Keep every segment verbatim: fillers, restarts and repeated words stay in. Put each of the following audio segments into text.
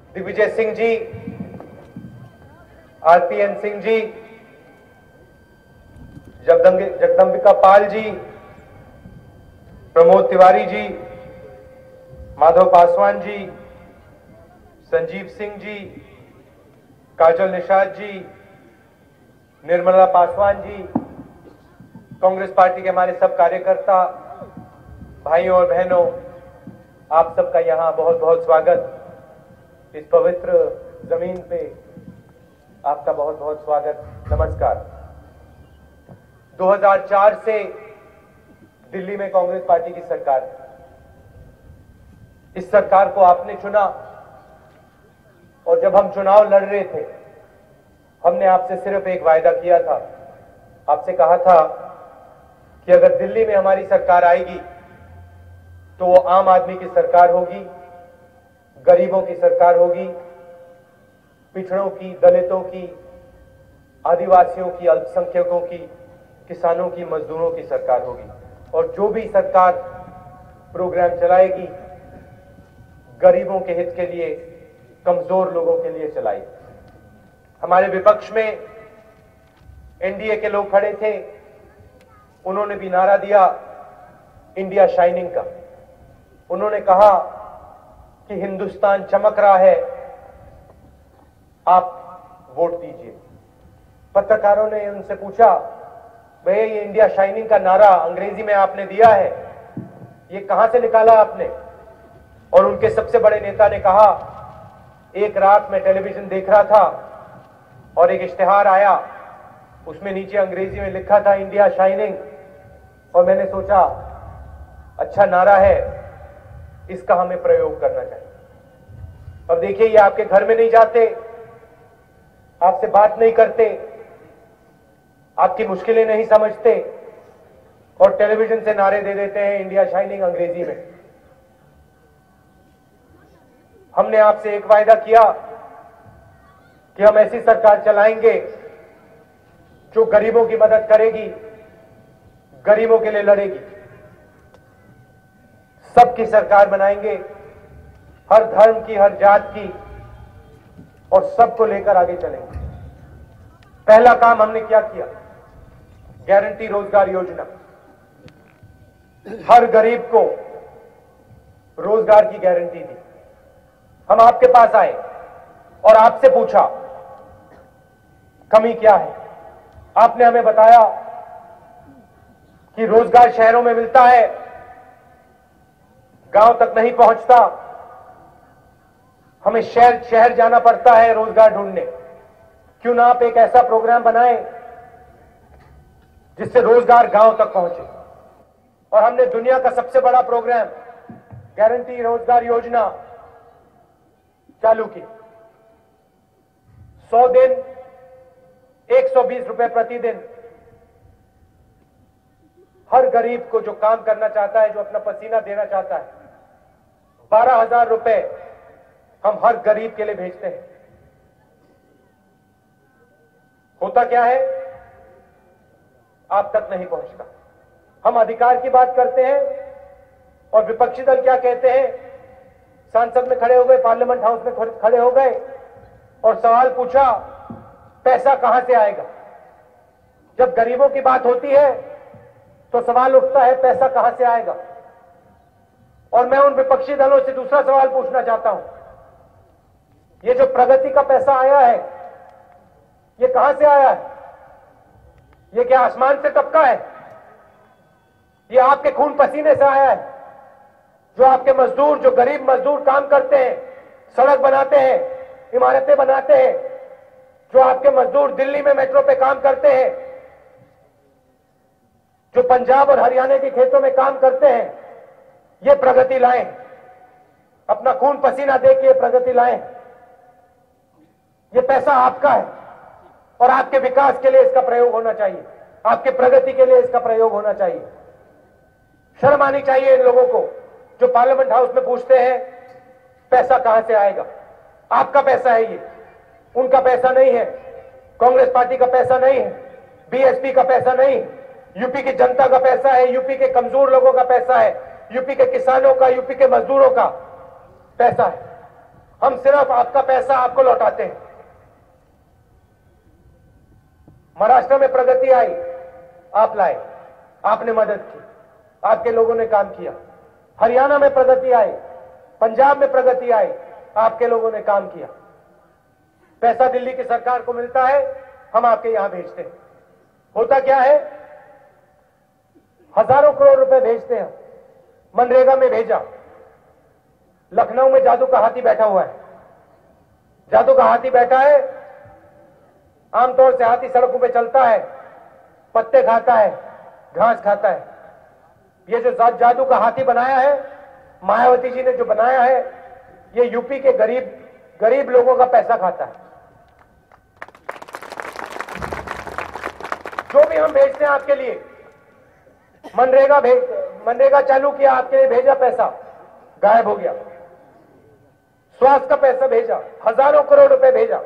Digvijay Singh ji, RPN Singh ji, Jagdambika Pal ji, Pramod Tiwari ji, Madhav Paswan ji, Sanjeev Singh ji, Kajal Nishad ji, Nirmala Paswan ji, Congress party के हमारे सब कार्यकर्ता, भाइयों और बहनों, आप सबका यहां बहुत बहुत स्वागत। इस पवित्र जमीन पे आपका बहुत बहुत स्वागत, नमस्कार। दो हज़ार चार से दिल्ली में कांग्रेस पार्टी की सरकार है। इस सरकार को आपने चुना और जब हम चुनाव लड़ रहे थे, हमने आपसे सिर्फ एक वायदा किया था। आपसे कहा था कि अगर दिल्ली में हमारी सरकार आएगी तो वो आम आदमी की सरकार होगी, गरीबों की सरकार होगी, पिछड़ों की, दलितों की, आदिवासियों की, अल्पसंख्यकों की, किसानों की, मजदूरों की सरकार होगी। और जो भी सरकार प्रोग्राम चलाएगी, गरीबों के हित के लिए, कमजोर लोगों के लिए चलाएगी। हमारे विपक्ष में एनडीए के लोग खड़े थे, उन्होंने भी नारा दिया इंडिया शाइनिंग का। उन्होंने कहा कि हिंदुस्तान चमक रहा है, आप वोट दीजिए। पत्रकारों ने उनसे पूछा, भैया ये इंडिया शाइनिंग का नारा अंग्रेजी में आपने दिया है, ये कहां से निकाला आपने? और उनके सबसे बड़े नेता ने कहा, एक रात में टेलीविजन देख रहा था और एक इश्तिहार आया, उसमें नीचे अंग्रेजी में लिखा था इंडिया शाइनिंग, और मैंने सोचा अच्छा नारा है, इसका हमें प्रयोग करना चाहिए। अब देखिए, ये आपके घर में नहीं जाते, आपसे बात नहीं करते, आपकी मुश्किलें नहीं समझते और टेलीविजन से नारे दे देते हैं इंडिया शाइनिंग अंग्रेजी में। हमने आपसे एक वायदा किया कि हम ऐसी सरकार चलाएंगे जो गरीबों की मदद करेगी, गरीबों के लिए लड़ेगी। सबकी सरकार बनाएंगे, हर धर्म की, हर जात की, और सबको लेकर आगे चलेंगे। पहला काम हमने क्या किया? गारंटी रोजगार योजना। हर गरीब को रोजगार की गारंटी दी। हम आपके पास आए और आपसे पूछा कमी क्या है। आपने हमें बताया कि रोजगार शहरों में मिलता है, गांव तक नहीं पहुंचता, हमें शहर शहर जाना पड़ता है रोजगार ढूंढने। क्यों ना आप एक ऐसा प्रोग्राम बनाएं जिससे रोजगार गांव तक पहुंचे। और हमने दुनिया का सबसे बड़ा प्रोग्राम गारंटी रोजगार योजना चालू की। सौ दिन, एक सौ बीस रुपए प्रतिदिन, हर गरीब को जो काम करना चाहता है, जो अपना पसीना देना चाहता है, बारह हजार रुपए हम हर गरीब के लिए भेजते हैं। होता क्या है? आप तक नहीं पहुंचता। हम अधिकार की बात करते हैं और विपक्षी दल क्या कहते हैं? संसद में खड़े हो गए, पार्लियामेंट हाउस में खड़े हो गए और सवाल पूछा, पैसा कहां से आएगा? जब गरीबों की बात होती है तो सवाल उठता है पैसा कहां से आएगा। और मैं उन विपक्षी दलों से दूसरा सवाल पूछना चाहता हूं, ये जो प्रगति का पैसा आया है, ये कहां से आया है? ये क्या आसमान से टपका है? ये आपके खून पसीने से आया है? जो आपके मजदूर, जो गरीब मजदूर काम करते हैं, सड़क बनाते हैं, इमारतें बनाते हैं, जो आपके मजदूर दिल्ली में मेट्रो पे काम करते हैं, जो पंजाब और हरियाणा के खेतों में काम करते हैं, ये प्रगति लाएं, अपना खून पसीना दे के प्रगति लाएं। ये पैसा आपका है और आपके विकास के लिए इसका प्रयोग होना चाहिए, आपके प्रगति के लिए इसका प्रयोग होना चाहिए। शर्म आनी चाहिए इन लोगों को जो पार्लियामेंट हाउस में पूछते हैं पैसा कहां से आएगा। आपका पैसा है ये, उनका पैसा नहीं है, कांग्रेस पार्टी का पैसा नहीं है, बीएसपी का पैसा नहीं है, यूपी की जनता का पैसा है, यूपी के कमजोर लोगों का पैसा है, यूपी के किसानों का, यूपी के मजदूरों का पैसा है। हम सिर्फ आपका पैसा आपको लौटाते हैं। महाराष्ट्र में प्रगति आई, आप लाए, आपने मदद की, आपके लोगों ने काम किया। हरियाणा में प्रगति आई, पंजाब में प्रगति आई, आपके लोगों ने काम किया। पैसा दिल्ली की सरकार को मिलता है, हम आपके यहां भेजते हैं। होता क्या है, हजारों करोड़ रुपए भेजते हैं। मनरेगा में भेजा, लखनऊ में जादू का हाथी बैठा हुआ है। जादू का हाथी बैठा है, आमतौर से हाथी सड़कों पे चलता है, पत्ते खाता है, घास खाता है। ये जो जादू का हाथी बनाया है, मायावती जी ने जो बनाया है, ये यूपी के गरीब गरीब लोगों का पैसा खाता है। जो भी हम भेजते हैं आपके लिए, मनरेगा भेज मनरेगा चालू किया, आपके लिए भेजा, पैसा गायब हो गया। स्वास्थ्य का पैसा भेजा, हजारों करोड़ रुपए भेजा।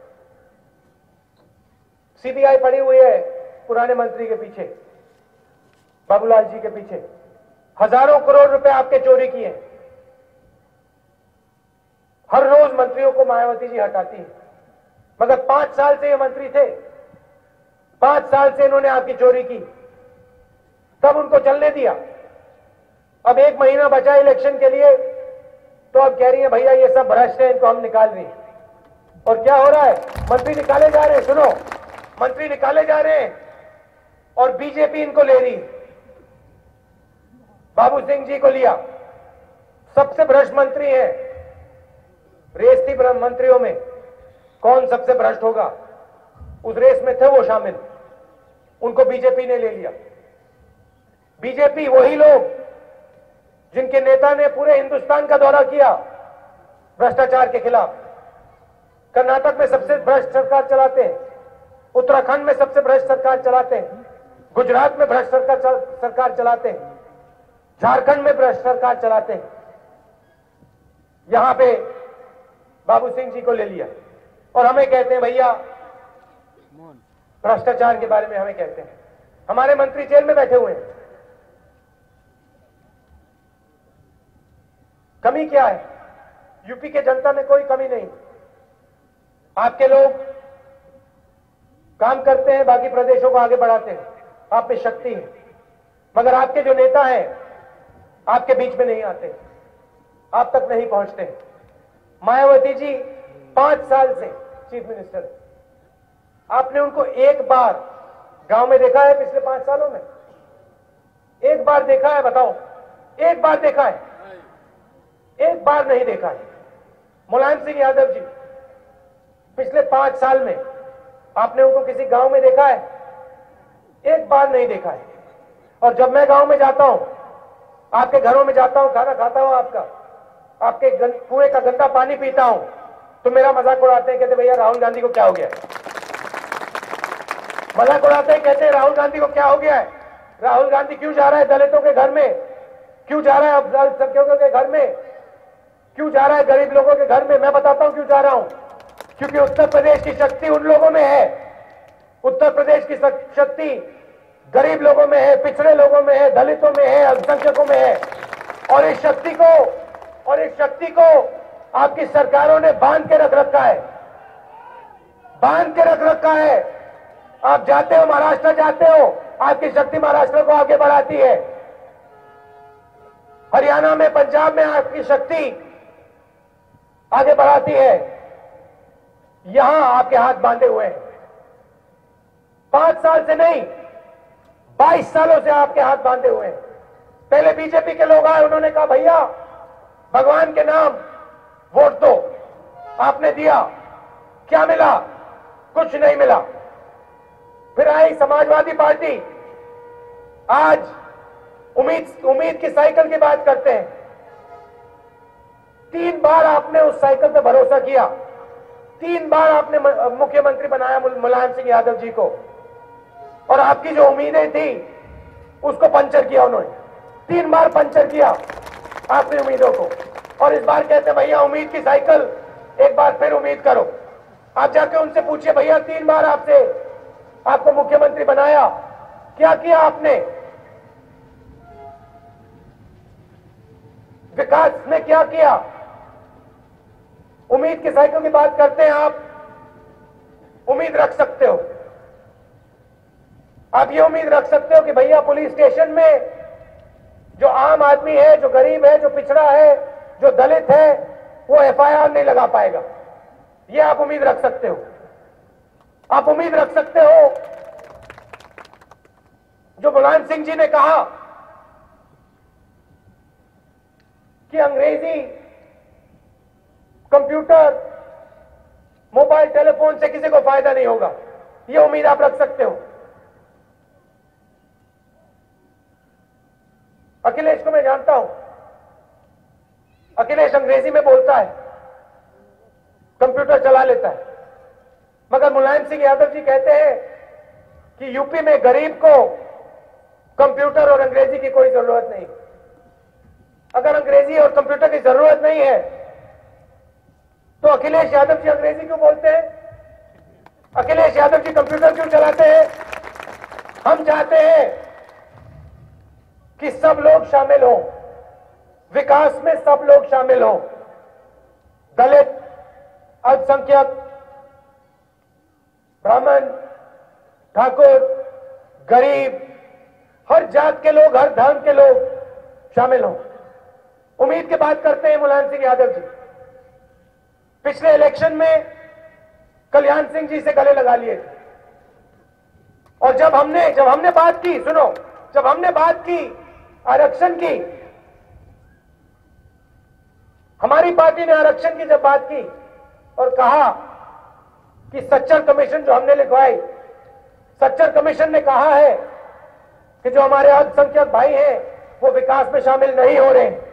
सीबीआई पड़ी हुई है पुराने मंत्री के पीछे, बाबूलाल जी के पीछे। हजारों करोड़ रुपए आपके चोरी किए। हर रोज मंत्रियों को मायावती जी हटाती है, मगर पांच साल से ये मंत्री थे, पांच साल से इन्होंने आपकी चोरी की, तब उनको चलने दिया। अब एक महीना बचा इलेक्शन के लिए, तो अब कह रही है भैया ये सब भ्रष्ट है, इनको हम निकाल रही हैं। और क्या हो रहा है, मंत्री निकाले जा रहे हैं। सुनो, मंत्री निकाले जा रहे हैं और बीजेपी इनको ले रही। बाबू सिंह जी को लिया, सबसे भ्रष्ट मंत्री है। रेस थी मंत्रियों में, कौन सबसे भ्रष्ट होगा, उस रेस में थे वो शामिल, उनको बीजेपी ने ले लिया। बीजेपी वही लोग जिनके नेता ने पूरे हिंदुस्तान का दौरा किया भ्रष्टाचार के खिलाफ। कर्नाटक में सबसे भ्रष्ट सरकार चलाते हैं, उत्तराखंड में सबसे भ्रष्ट सरकार चलाते हैं, गुजरात में भ्रष्ट सरकार सरकार चलाते हैं, झारखंड में भ्रष्ट सरकार चलाते हैं। यहां पे बाबू सिंह जी को ले लिया और हमें कहते हैं भैया भ्रष्टाचार के बारे में, हमें कहते हैं। हमारे मंत्री जेल में बैठे हुए हैं। कमी क्या है, यूपी के जनता में कोई कमी नहीं। आपके लोग काम करते हैं, बाकी प्रदेशों को आगे बढ़ाते हैं, आप में शक्ति है, मगर आपके जो नेता हैं आपके बीच में नहीं आते, आप तक नहीं पहुंचते। मायावती जी पांच साल से चीफ मिनिस्टर है, आपने उनको एक बार गांव में देखा है पिछले पांच सालों में? एक बार देखा है, बताओ, एक बार देखा है? एक बार नहीं देखा है। मुलायम सिंह यादव जी पिछले पांच साल में आपने उनको किसी गांव में देखा है? एक बार नहीं देखा है। और जब मैं गांव में जाता हूं, आपके घरों में जाता हूं, खाना खाता हूं आपका, आपके कुएं का गंदा पानी पीता हूं, तो मेरा मजाक उड़ाते हैं, कहते भैया राहुल गांधी को क्या हो गया? मजाक उड़ाते हैं, कहते हैं राहुल गांधी को क्या हो गया है? राहुल गांधी क्यों जा रहा है दलितों के घर में? क्यों जा रहा है अल्पसंख्यकों के घर में? क्यों जा रहा है गरीब लोगों के घर में? मैं बताता हूं क्यों जा रहा हूं। क्योंकि उत्तर प्रदेश की शक्ति उन लोगों में है, उत्तर प्रदेश की शक्ति गरीब लोगों में है, पिछड़े लोगों में है, दलितों में है, अल्पसंख्यकों में है। और इस शक्ति को और इस शक्ति को आपकी सरकारों ने बांध के रख रखा है, बांध के रख रखा है। आप जाते हो, महाराष्ट्र जाते हो, आपकी शक्ति महाराष्ट्र को आगे बढ़ाती है। हरियाणा में, पंजाब में आपकी शक्ति आगे बढ़ाती है। यहां आपके हाथ बांधे हुए हैं। पांच साल से नहीं, बाईस सालों से आपके हाथ बांधे हुए हैं। पहले बीजेपी के लोग आए, उन्होंने कहा भैया भगवान के नाम वोट दो, आपने दिया, क्या मिला? कुछ नहीं मिला। फिर आई समाजवादी पार्टी, आज उम्मीद उम्मीद की साइकिल की बात करते हैं। तीन बार आपने उस साइकिल पे भरोसा किया, तीन बार आपने मुख्यमंत्री बनाया मुलायम सिंह यादव जी को, और आपकी जो उम्मीदें थी उसको पंचर किया उन्होंने। तीन बार पंचर किया आपकी उम्मीदों को, और इस बार कहते भैया उम्मीद की साइकिल एक बार फिर उम्मीद करो। आप जाके उनसे पूछिए भैया तीन बार आपसे आपको मुख्यमंत्री बनाया, क्या किया आपने? विकास में क्या किया? उम्मीद के साइकिल की बात करते हैं आप, उम्मीद रख सकते हो, आप ये उम्मीद रख सकते हो कि भैया पुलिस स्टेशन में जो आम आदमी है, जो गरीब है, जो पिछड़ा है, जो दलित है, वो एफ आई आर नहीं लगा पाएगा। ये आप उम्मीद रख सकते हो। आप उम्मीद रख सकते हो जो मुलायम सिंह जी ने कहा कि अंग्रेजी कंप्यूटर मोबाइल टेलीफोन से किसी को फायदा नहीं होगा, ये उम्मीद आप रख सकते हो। अखिलेश को मैं जानता हूं, अखिलेश अंग्रेजी में बोलता है, कंप्यूटर चला लेता है, मगर मुलायम सिंह यादव जी कहते हैं कि यूपी में गरीब को कंप्यूटर और अंग्रेजी की कोई जरूरत नहीं। अगर अंग्रेजी और कंप्यूटर की जरूरत नहीं है तो अखिलेश यादव जी अंग्रेजी क्यों बोलते हैं? अखिलेश यादव जी कंप्यूटर क्यों चलाते हैं? हम चाहते हैं कि सब लोग शामिल हों, विकास में सब लोग शामिल हों, दलित, अल्पसंख्यक, ब्राह्मण, ठाकुर, गरीब, हर जात के लोग, हर धर्म के लोग शामिल हों। उम्मीद की बात करते हैं मुलायम सिंह यादव जी। पिछले इलेक्शन में कल्याण सिंह जी से गले लगा लिए थे, और जब हमने जब हमने बात की, सुनो, जब हमने बात की आरक्षण की, हमारी पार्टी ने आरक्षण की जब बात की और कहा कि सच्चर कमीशन जो हमने लिखवाई, सच्चर कमीशन ने कहा है कि जो हमारे अल्पसंख्यक भाई हैं वो विकास में शामिल नहीं हो रहे हैं,